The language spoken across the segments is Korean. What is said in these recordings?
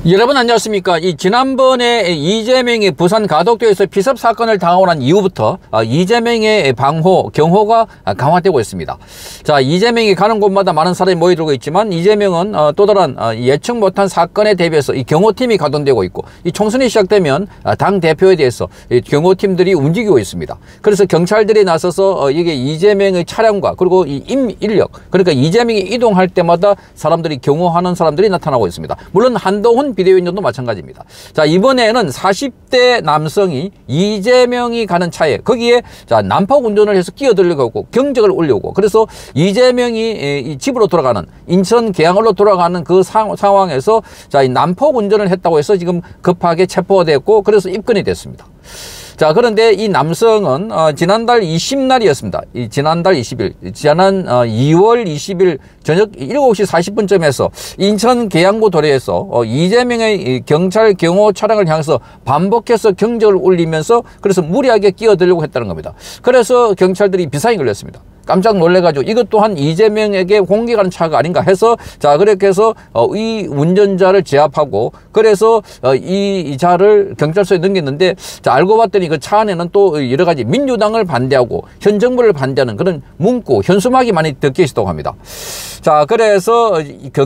여러분 안녕하십니까. 지난번에 이재명이 부산 가덕도에서 피습 사건을 당하고 난 이후부터 이재명의 방호, 경호가 강화되고 있습니다. 자, 이재명이 가는 곳마다 많은 사람이 모여들고 있지만 이재명은 또 다른 예측 못한 사건에 대비해서 이 경호팀이 가동되고 있고, 이 총선이 시작되면 당 대표에 대해서 이 경호팀들이 움직이고 있습니다. 그래서 경찰들이 나서서 이게 이재명의 차량과 그리고 이 인력, 그러니까 이재명이 이동할 때마다 사람들이 경호하는 사람들이 나타나고 있습니다. 물론 한동훈 비대위원장도 마찬가지입니다. 자, 이번에는 40대 남성이 이재명이 가는 차에 거기에 자 난폭 운전을 해서 끼어들려고 하고 경적을 울려고, 그래서 이재명이 이 집으로 돌아가는 인천 계양을로 돌아가는 그 상황에서 자, 이 난폭 운전을 했다고 해서 지금 급하게 체포가 됐고, 그래서 입건이 됐습니다. 자, 그런데 이 남성은 지난달 20날이었습니다. 지난달 20일, 지난 2월 20일 저녁 7시 40분쯤에서 인천 계양구 도로에서 이재명의 경찰 경호 차량을 향해서 반복해서 경적을 울리면서 그래서 무리하게 끼어들려고 했다는 겁니다. 그래서 경찰들이 비상이 걸렸습니다. 깜짝 놀래가지고 이것 또한 이재명에게 공격하는 차가 아닌가 해서 자, 그렇게 해서 이 운전자를 제압하고, 그래서 이 차를 경찰서에 넘겼는데, 자, 알고 봤더니 그 차 안에는 또 여러 가지 민주당을 반대하고 현 정부를 반대하는 그런 문구, 현수막이 많이 적혀 있었다고 합니다. 자, 그래서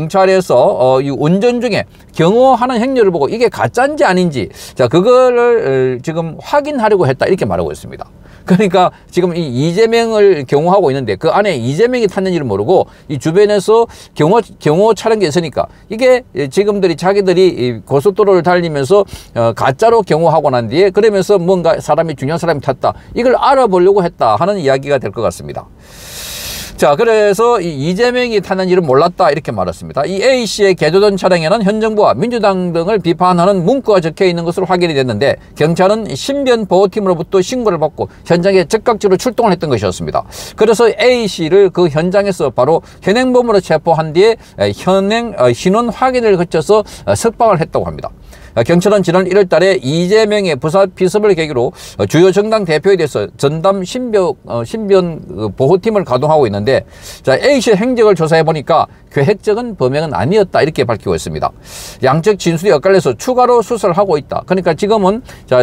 경찰에서 이 운전 중에 경호하는 행렬을 보고 이게 가짜인지 아닌지, 자, 그거를 지금 확인하려고 했다, 이렇게 말하고 있습니다. 그러니까 지금 이 이재명을 경호하고 있는데 그 안에 이재명이 탔는지를 모르고 이 주변에서 경호 차량이 있으니까 이게 지금들이 자기들이 고속도로를 달리면서 가짜로 경호하고 난 뒤에 그러면서 뭔가 중요한 사람이 탔다, 이걸 알아보려고 했다 하는 이야기가 될 것 같습니다. 자, 그래서 이 이재명이 타는 일은 몰랐다, 이렇게 말했습니다. 이 A씨의 개조된 차량에는 현 정부와 민주당 등을 비판하는 문구가 적혀 있는 것으로 확인이 됐는데, 경찰은 신변 보호팀으로부터 신고를 받고 현장에 즉각적으로 출동을 했던 것이었습니다. 그래서 A씨를 그 현장에서 바로 현행범으로 체포한 뒤에 신원 확인을 거쳐서 석방을 했다고 합니다. 경찰은 지난 1월 달에 이재명의 부산 피습을 계기로 주요 정당 대표에 대해서 전담 신변 보호팀을 가동하고 있는데, 자, A씨 행적을 조사해 보니까 계획적인 범행은 아니었다, 이렇게 밝히고 있습니다. 양측 진술이 엇갈려서 추가로 수사를 하고 있다. 그러니까 지금은 자,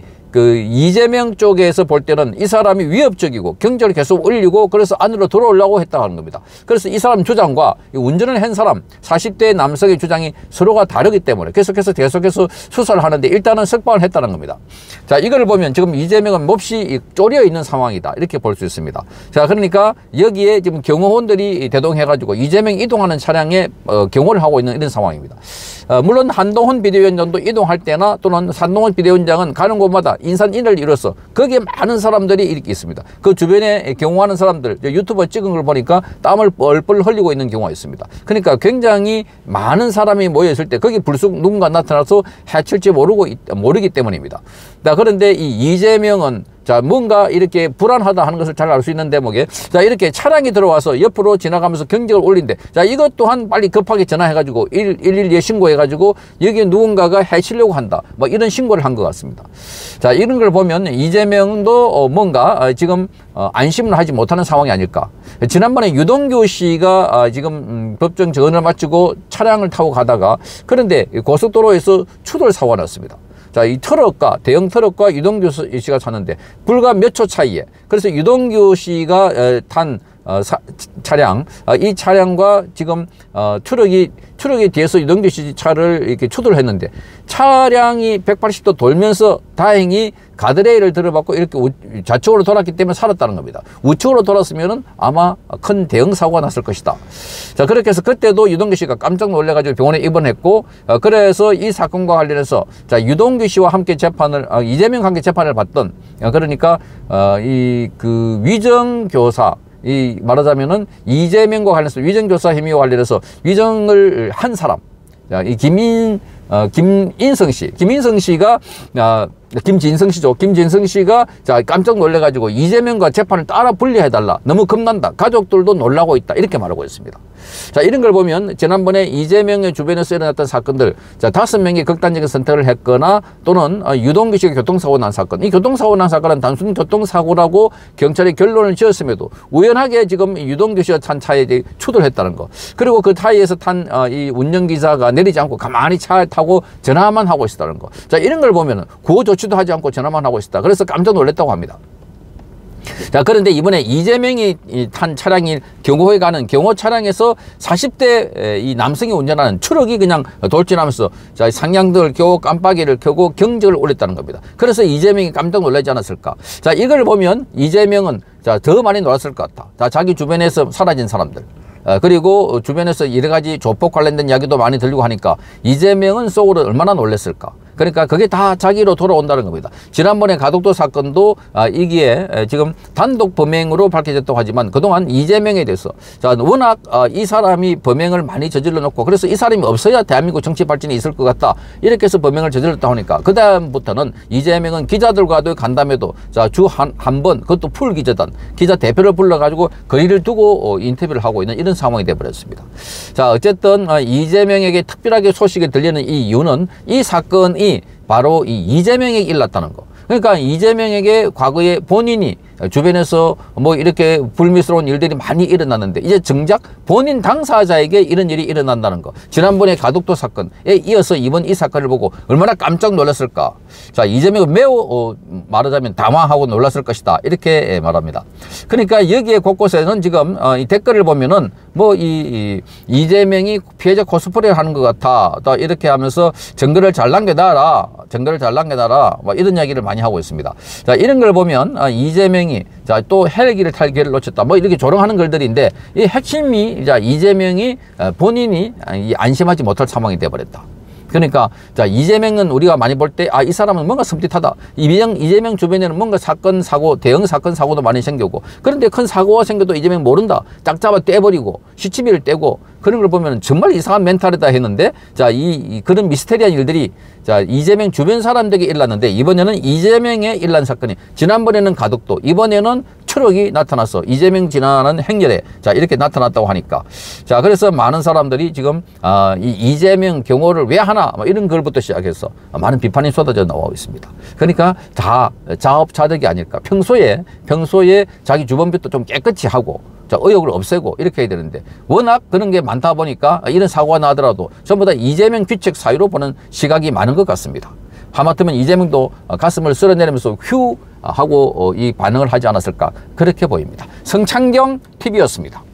이재명 쪽에서 볼 때는 이 사람이 위협적이고 경적을 계속 울리고 그래서 안으로 들어오려고 했다고 하는 겁니다. 그래서 이 사람 주장과 운전을 한 사람 40대 남성의 주장이 서로가 다르기 때문에 계속해서 수사를 하는데 일단은 석방을 했다는 겁니다. 자, 이걸 보면 지금 이재명은 몹시 쪼려 있는 상황이다, 이렇게 볼 수 있습니다. 자, 그러니까 여기에 지금 경호원들이 대동해가지고 이재명 이동하는 차량에 경호를 하고 있는 이런 상황입니다. 물론 한동훈 비대위원장도 이동할 때나 또는 한동훈 비대위원장은 가는 곳마다 인산인을 이뤄서 거기에 많은 사람들이 이렇게 있습니다. 그 주변에 경호하는 사람들, 유튜버 찍은 걸 보니까 땀을 뻘뻘 흘리고 있는 경우가 있습니다. 그러니까 굉장히 많은 사람이 모여있을 때 거기 불쑥 누군가 나타나서 해칠지 모르기 때문입니다. 자, 그런데 이 이재명은 자, 뭔가 이렇게 불안하다 하는 것을 잘 알 수 있는 대목에, 자, 이렇게 차량이 들어와서 옆으로 지나가면서 경적을 울린데, 자, 이것 또한 빨리 급하게 전화해가지고 112에 신고해가지고 여기에 누군가가 해치려고 한다, 뭐 이런 신고를 한 것 같습니다. 자, 이런 걸 보면 이재명도 뭔가 지금 안심을 하지 못하는 상황이 아닐까. 지난번에 유동규 씨가 지금 법정 전을 마치고 차량을 타고 가다가 그런데 고속도로에서 추돌 사고가 났습니다. 자, 이 대형 트럭과 유동규 씨가 탔는데 불과 몇 초 차이에, 그래서 유동규 씨가 탄 차량, 이 차량과 지금 트럭이 뒤에서 유동규 씨 차를 이렇게 추돌했는데 차량이 180도 돌면서 다행히 가드레일을 들어받고 이렇게 좌측으로 돌았기 때문에 살았다는 겁니다. 우측으로 돌았으면은 아마 큰 대형 사고가 났을 것이다. 자, 그렇게 해서 그때도 유동규 씨가 깜짝 놀래가지고 병원에 입원했고, 그래서 이 사건과 관련해서 자, 유동규 씨와 함께 이재명과 함께 재판을 받던, 그러니까 위정교사, 말하자면은 이재명과 관련해서 위정교사 혐의와 관련해서 위정을 한 사람, 이 김인성 씨가 김진성 씨죠. 김진성 씨가 자 깜짝 놀래가지고 이재명과 재판을 따라 분리해달라. 너무 겁난다. 가족들도 놀라고 있다. 이렇게 말하고 있습니다. 자 이런 걸 보면 지난번에 이재명의 주변에서 일어났던 사건들 자 5명이 극단적인 선택을 했거나 또는 유동규 씨가 교통사고 난 사건 이 교통사고 난 사건은 단순 교통사고라고 경찰이 결론을 지었음에도 우연하게 지금 유동규 씨가 탄 차에 추돌했다는 거 그리고 그 차에서 탄 이 운전기사가 내리지 않고 가만히 차에 타고 전화만 하고 있었다는 거 자 이런 걸 보면 구호 조치도 하지 않고 전화만 하고 있었다. 그래서 깜짝 놀랐다고 합니다. 자 그런데 이번에 이재명이 탄 차량인 경호에 가는 경호 차량에서 40대 이 남성이 운전하는 트럭이 그냥 돌진하면서 자 상향등을 켜고 깜빡이를 켜고 경적을 울렸다는 겁니다. 그래서 이재명이 깜짝 놀라지 않았을까. 자 이걸 보면 이재명은 자 더 많이 놀랐을 것 같다. 자 자기 주변에서 사라진 사람들 그리고 주변에서 여러 가지 조폭 관련된 이야기도 많이 들리고 하니까 이재명은 속으로 얼마나 놀랐을까. 그러니까 그게 다 자기로 돌아온다는 겁니다. 지난번에 가덕도 사건도 이게 지금 단독 범행으로 밝혀졌다고 하지만 그동안 이재명에 대해서 자 워낙 이 사람이 범행을 많이 저질러 놓고 그래서 이 사람이 없어야 대한민국 정치 발전이 있을 것 같다. 이렇게 해서 범행을 저질렀다 하니까 그 다음부터는 이재명은 기자들과도 간담회도 자 주 한 번 그것도 풀 기자단 기자 대표를 불러가지고 거리를 두고 인터뷰를 하고 있는 이런 상황이 되어버렸습니다. 자 어쨌든 이재명에게 특별하게 소식이 들리는 이 이유는 이 사건이 바로 이 이재명에게 일났다는 거. 그러니까 이재명에게 과거에 본인이 주변에서 뭐 이렇게 불미스러운 일들이 많이 일어났는데 이제 정작 본인 당사자에게 이런 일이 일어난다는 거. 지난번에 가덕도 사건에 이어서 이번 이 사건을 보고 얼마나 깜짝 놀랐을까. 자 이재명은 매우 말하자면 당황하고 놀랐을 것이다. 이렇게 말합니다. 그러니까 여기에 곳곳에는 지금 이 댓글을 보면은 뭐 이재명이 피해자 코스프레를 하는 것 같아. 또 이렇게 하면서 증거를 잘 남겨놔라. 증거를 잘 남겨놔라. 뭐 이런 이야기를 많이 하고 있습니다. 자 이런 걸 보면 이재명이 자 또 헬기를 탈 기회를 놓쳤다. 뭐 이렇게 조롱하는 글들인데 이 핵심이 자 이재명이 본인이 안심하지 못할 상황이 되어버렸다. 그러니까 자 이재명은 우리가 많이 볼 때 이 사람은 뭔가 섬찟하다. 이재명 주변에는 뭔가 사건 사고 대형 사건 사고도 많이 생기고 그런데 큰 사고가 생겨도 이재명 모른다. 딱 잡아 떼버리고 시치미를 떼고 그런 걸 보면 정말 이상한 멘탈이다 했는데 자 그런 미스테리한 일들이 자 이재명 주변 사람들에게 일어났는데 이번에는 이재명에 일어난 사건이 지난번에는 가덕도 이번에는 트럭이 나타났어. 이재명 지나는 행렬에 자 이렇게 나타났다고 하니까 자 그래서 많은 사람들이 지금 이 이재명 경호를 왜 하나 뭐 이런 글부터 시작해서 많은 비판이 쏟아져 나오고 있습니다. 그러니까 다 자업자득이 아닐까. 평소에 자기 주변부터 좀 깨끗이 하고 자 의혹을 없애고 이렇게 해야 되는데 워낙 그런 게 많다 보니까 이런 사고가 나더라도 전부 다 이재명 귀책 사유로 보는 시각이 많은 것 같습니다. 하마터면 이재명도 가슴을 쓸어내리면서 휴 하고 이 반응을 하지 않았을까 그렇게 보입니다. 성창경 TV였습니다.